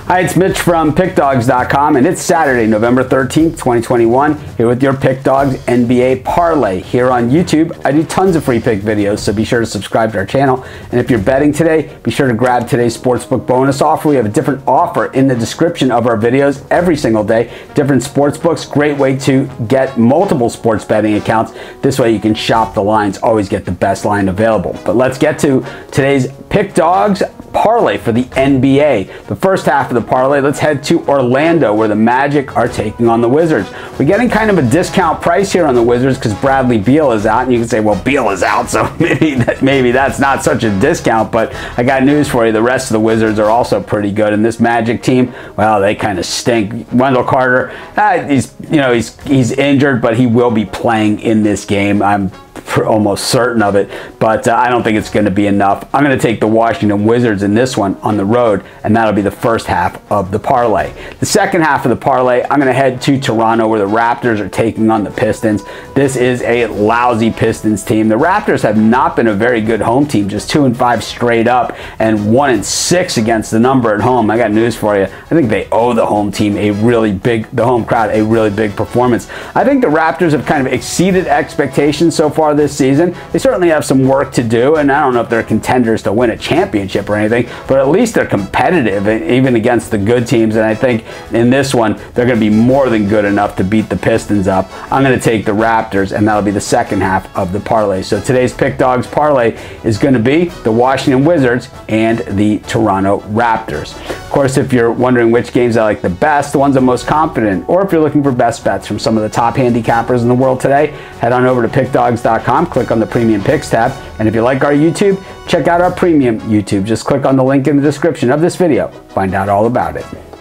Hi, it's Mitch from PickDawgz.com, and it's Saturday, November 13th, 2021, here with your PickDawgz NBA Parlay. Here on YouTube, I do tons of free pick videos, so be sure to subscribe to our channel. And if you're betting today, be sure to grab today's Sportsbook bonus offer. We have a different offer in the description of our videos every single day. Different sportsbooks, great way to get multiple sports betting accounts. This way you can shop the lines, always get the best line available. But let's get to today's PickDawgz parlay for the NBA. The first half of the parlay, let's head to Orlando, where the Magic are taking on the Wizards. We're getting kind of a discount price here on the Wizards because Bradley Beal is out, and you can say, well, Beal is out, so maybe that's not such a discount, but I got news for you. The rest of the Wizards are also pretty good, and this Magic team, well, they kind of stink. Wendell Carter, he's injured, but he will be playing in this game. I'm almost certain of it, but I don't think it's going to be enough. I'm going to take the Washington Wizards in this one on the road, and that'll be the first half of the parlay. The second half of the parlay, I'm going to head to Toronto, where the Raptors are taking on the Pistons. This is a lousy Pistons team. The Raptors have not been a very good home team, just 2-5 straight up and 1-6 against the number at home. I got news for you. I think they owe the home team the home crowd a really big performance. I think the Raptors have kind of exceeded expectations so far this season. They certainly have some work to do, and I don't know if they're contenders to win a championship or anything, but at least they're competitive, even against the good teams, and I think in this one, they're going to be more than good enough to beat the Pistons up. I'm going to take the Raptors, and that'll be the second half of the parlay. So today's PickDawgz parlay is going to be the Washington Wizards and the Toronto Raptors. Of course, if you're wondering which games I like the best, the ones I'm most confident, or if you're looking for best bets from some of the top handicappers in the world today, head on over to PickDawgz.com, click on the Premium Picks tab, and if you like our YouTube, check out our Premium YouTube. Just click on the link in the description of this video. Find out all about it.